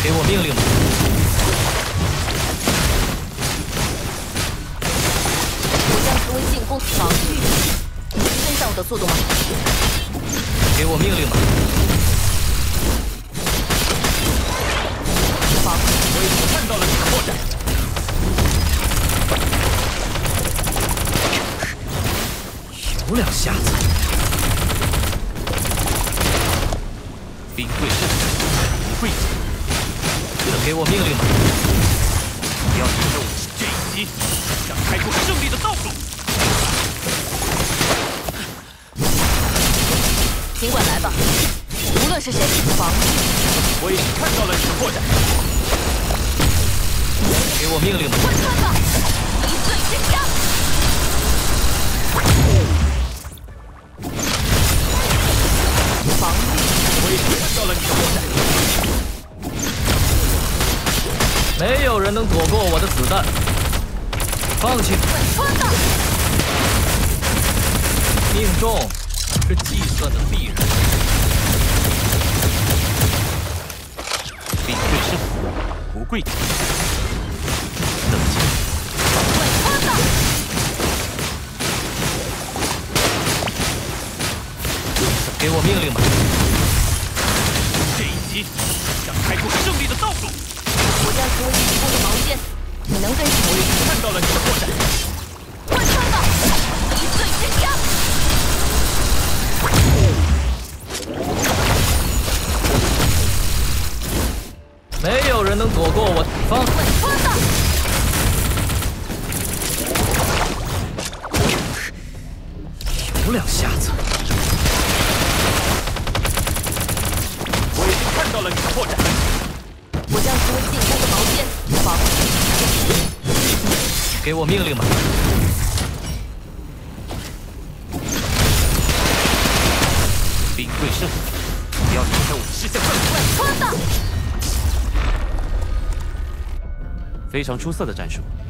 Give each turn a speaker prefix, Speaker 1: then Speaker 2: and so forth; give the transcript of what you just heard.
Speaker 1: 给我命令吧！
Speaker 2: 我将成为进攻防御。你能跟上我的速度吗？
Speaker 1: 给我命令吧！
Speaker 2: 防御。
Speaker 1: 我已经看到了你的破绽。有两下子。兵贵神不贵己。能给我命令吗？不要停手！这一击将开出胜利的道路。
Speaker 2: 尽管来吧，无论是谁，防御。
Speaker 1: 我已经看到了你的破绽。给我命令吧！
Speaker 2: 贯穿吧，一碎之枪。防御。
Speaker 1: 我已经看到了你的破绽。没有人能躲过我的子弹。放弃。
Speaker 2: 贯穿吧。
Speaker 1: 命中是计算的必然。兵贵神不贵己。冷静。
Speaker 2: 贯穿吧。
Speaker 1: 给我命令吧！这一击将开出胜利的道路。
Speaker 2: 我将成为进攻的盲线，你能跟上
Speaker 1: 我已经看到了你的破绽。
Speaker 2: 贯穿吧，一碎之枪。
Speaker 1: 没有人能躲过我。放。
Speaker 2: 贯穿吧。
Speaker 1: 有两下子。我已经看到了你的破绽。
Speaker 2: 我将成为进攻的盲线，防御。
Speaker 1: 给我命令吧！兵贵神不要离开我的视线范围。
Speaker 2: 贯穿吧。
Speaker 1: 非常出色的战术。